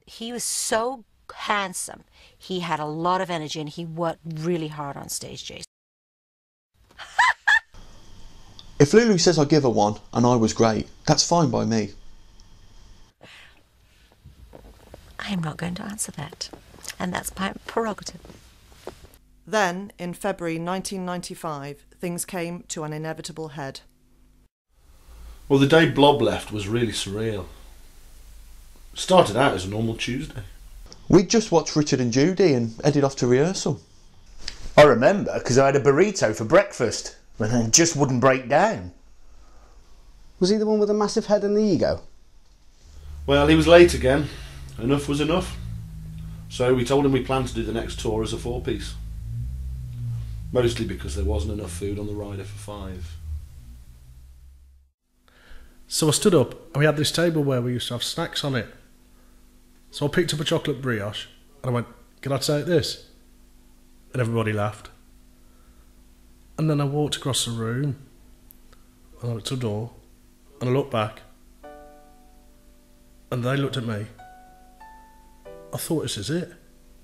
He was so handsome. He had a lot of energy and he worked really hard on stage, Jason. If Lulu says I give her one and I was great, that's fine by me. I am not going to answer that, and that's my prerogative. Then, in February 1995, things came to an inevitable head. Well, the day Blob left was really surreal. It started out as a normal Tuesday. We'd just watched Richard and Judy and headed off to rehearsal. I remember because I had a burrito for breakfast and it just wouldn't break down. Was he the one with the massive head and the ego? Well, he was late again. Enough was enough. So we told him we planned to do the next tour as a 4-piece. Mostly because there wasn't enough food on the rider for 5. So I stood up and we had this table where we used to have snacks on it. So I picked up a chocolate brioche and I went, "Can I take this?" And everybody laughed. And then I walked across the room and I looked at the door and I looked back and they looked at me. I thought, this is it.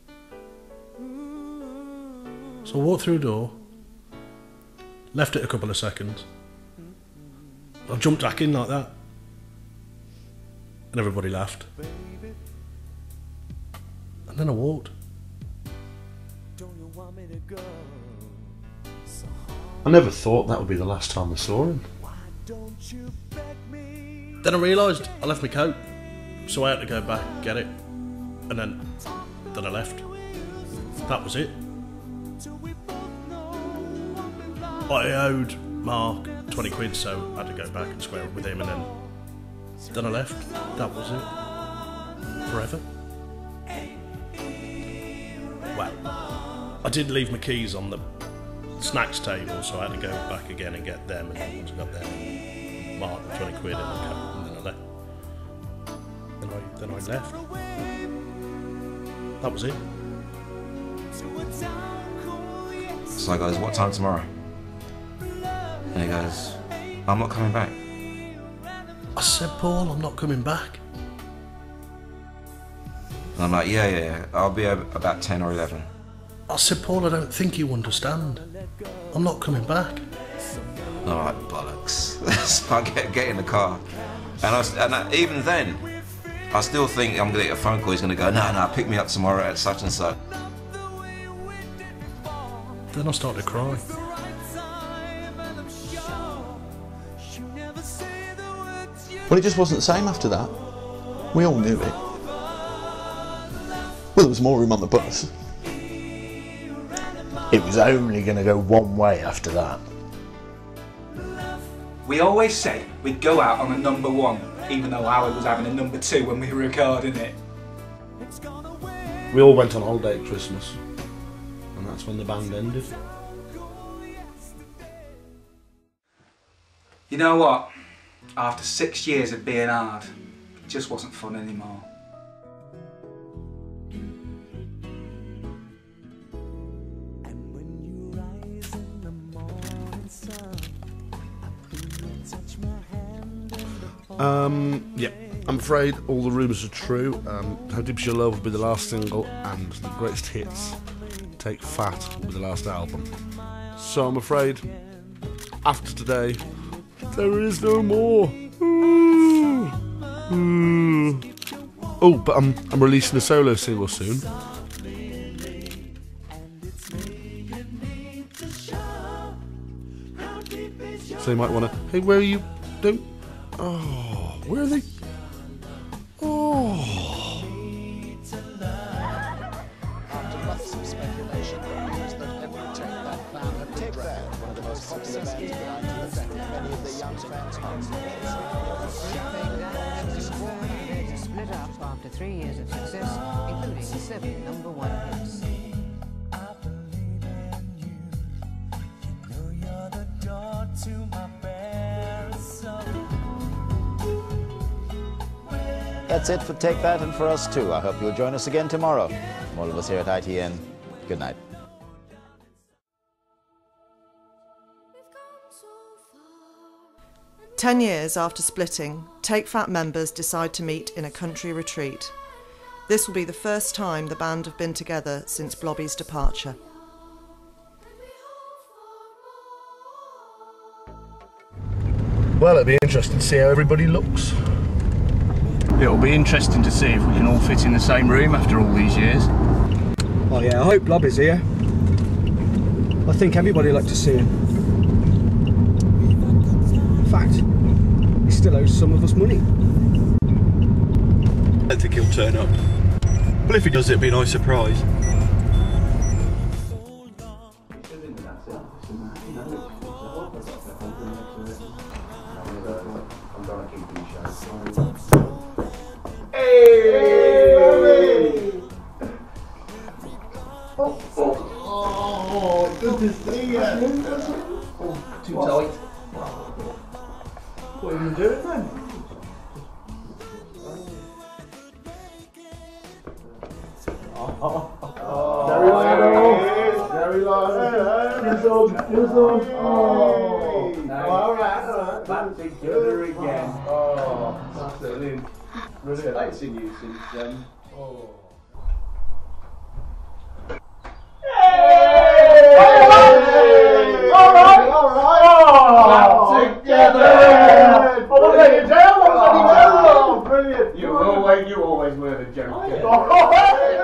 So I walked through the door, left it a couple of seconds, I jumped back in like that and everybody laughed. And then I walked. I never thought that would be the last time I saw him. Then I realised I left my coat, so I had to go back and get it. And then I left. That was it. I owed Mark 20 quid, so I had to go back and square up with him, and then I left. That was it. Forever. Well, I did leave my keys on the snacks table, so I had to go back again and get them, and then once I got them, Mark 20 quid in the coat, and then I left. Then I left. That was it. So I goes, "What time tomorrow?" And he goes, "I'm not coming back." I said, "Paul, I'm not coming back." And I'm like, yeah, I'll be about 10 or 11. I said, "Paul, I don't think you understand. I'm not coming back." I'm like, bollocks. So I get in the car. And even then, I still think I'm going to get a phone call. He's going to go, no, pick me up tomorrow at such and such. Then I started crying. Well, it just wasn't the same after that. We all knew it. Well, there was more room on the bus. It was only going to go one way after that. We always said we'd go out on a number 1, even though Howard was having a number 2 when we were recording it. We all went on holiday at Christmas, and that's when the band ended. You know what? After 6 years of being hard, it just wasn't fun anymore. Yeah, I'm afraid all the rumours are true. How Deep's Your Love will be the last single, and the greatest hits, Take Fat, will be the last album. So I'm afraid, after today, there is no more. Oh, but I'm releasing a solo single soon. So you might want to, hey, where are you? Don't. Oh, where are they? Oh. After months of speculation, the news that every Take That fan had been dragged, one of the most popular bands of the 19th century, many of the young fans split up after 3 years of success, including 7 number 1 hits. That's it for Take That and for us too. I hope you'll join us again tomorrow. From all of us here at ITN, good night. 10 years after splitting, Take That members decide to meet in a country retreat. This will be the first time the band have been together since Blobby's departure. Well, it'll be interesting to see how everybody looks. It'll be interesting to see if we can all fit in the same room after all these years. Oh yeah, I hope Blob is here. I think everybody would like to see him. In fact, he still owes some of us money. I don't think he'll turn up. But if he does, it'll be a nice surprise. Oh, good to see you. Too tight. What are you doing then? Very low. Very low. Alright. Back together again. Oh, that's brilliant. Brilliant. I ain't seen you since then. Oh. Alright. Together. What let you down? Brilliant. You always were the joke.